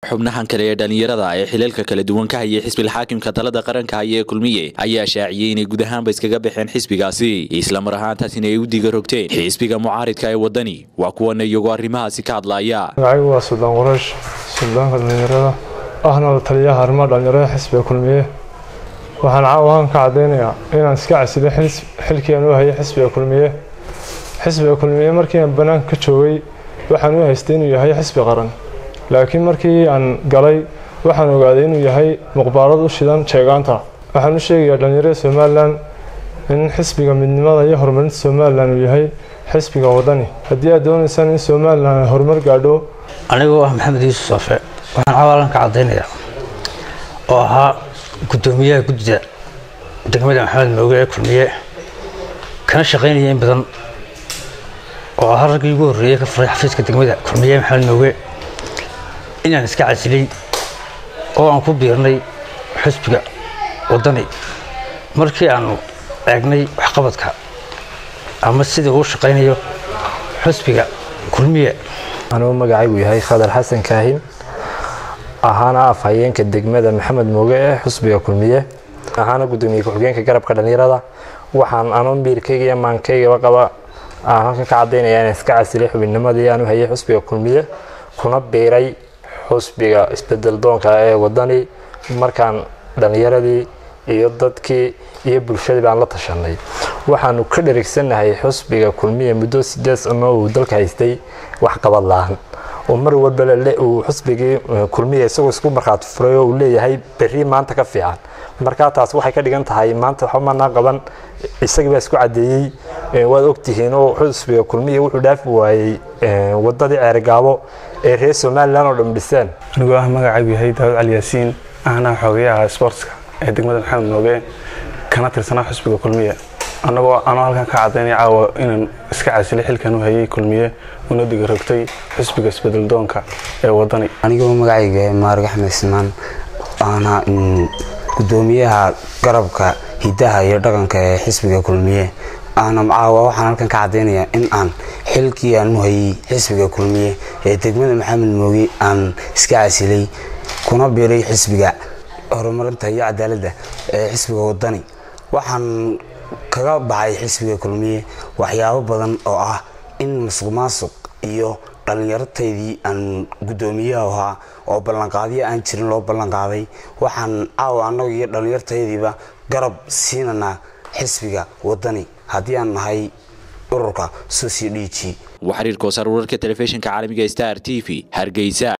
xubnahan kale ee dhalinyarada ay xilalka kala duwan ka hayay xisbiga xaakimka talada qaranka ee kulmiye ayaa shaaciyay inay guud ahaanba iskaga baxeen xisbigaasi isla mar ahaantaasina ay u diga rogteen xisbiga mucaaridka ee wadani waa kuwan iyagu arrimahaasi ka hadlaya magacaygu waa Suldaan Qurash Suldaanka dhalinyarada ahna taliyaha arrimaha dhalinyarada xisbiga kulmiye waxaan caawan ka cadeynayaa inaan iska casilay xilkii aan u hayay xisbiga kulmiye markii aan banaan ka joogay waxaan u haystay inuu yahay xisbi qaran laakiin markii aan galay waxaan ogaaday inuu yahay muqbaalad u shidan jeegaanta waxaan u sheegayaa dhalinyarada Soomaaliland in xisbiga midnimada iyo horumarinta Soomaaliland uu yahay xisbiga wadani haddii aad doonaysaan in Soomaaliland horumar gaadho anigoo ah Maxamed Yuusuf Safe waxaan caawan ka cadeynayaa oo ahaa gudoomiyaha guddiga degmada Maxamed Mooge kulmiye kana shaqeynaya in badan oo haragii ugu horeeyay ka furay xafiiska degmada kulmiye Maxamed Mooge inaan iska casilay oo aan ku biirnay xisbiga wadani markii aan eegnay waxqabadka ama sidii uu shaqeynayo xisbiga kulmiye anuu magacaygu yahay Khadar Xasan Kaahin ahaana afhayeenka degmada Maxamed Mooge ee xisbiga kulmiye ahaana gudoomiye ku-xigeenka garabka dhalinyarada waxaan anoo miirkayga iyo maankayga qaba halka ka cadeynayaa in iska casilay xubinnimadii aan u hayay xisbiga kulmiye kuna biiray xisbiga isbedel doonka ee wadani markaan dhalinyaradii iyo dadkii iyo bulshada baan la tashanay waxaanu ka dhereegsanahay xisbiga kulmiye muddo 8 sano oo dalka haystay wax qabad la'aan oo mar walba uu xisbigii kulmiye isagoo isku marxaad furay oo leeyahay berri maanta ka fiican marka taas waxay ka dhigan tahay maanta waxa ma qaban isaga baa isku cadeeyay waad ogtihiin oo xisbiga kulmiye wuxuu dhaafi waayay wadadii Ceergaabo ee reer Soomaaliland oo dhambisan anigu ah magacaygu yahay Daawud Cali Yaasiin ahna xogayaha sportska ee degmada Maxamed Mooge kana tirsanaa xisbiga kulmiye anagoo halkan ka cadeynay caawa inaan iska casilay xilkan u hayay kulmiye una diga rogtay xisbiga isbedel doonka ee wadani anigoo magacayga Maarag Axmed Ismaan ana gudoomiyaha garabka hidaha iyo dhaqanka ee xisbiga kulmiye ana caawa waxaan halkan ka cadeynayaa in aan xilkii aan u hayay xisbiga kulmiye ee degmada Maxamed Mooge aan iska casilay kuna biiray xisbiga horumarinta iyo cadaaladda ee xisbiga wadani waxaan kaga baxay xisbiga kulmiye waxyaabo badan oo ah in musuqmaasuq iyo dhalinyaradii aan gudoomiyaha ahaa oo ballanqaadiyo aan jirin loo ballanqaaday waxaan caawa anagu iyo dhalinyaradaydiiba garab siinana xisbiga wadani haddii aan nahay ururka SOCDG وحرير كوسر ورك تلفزيون كعالمي Star TV Hargeysa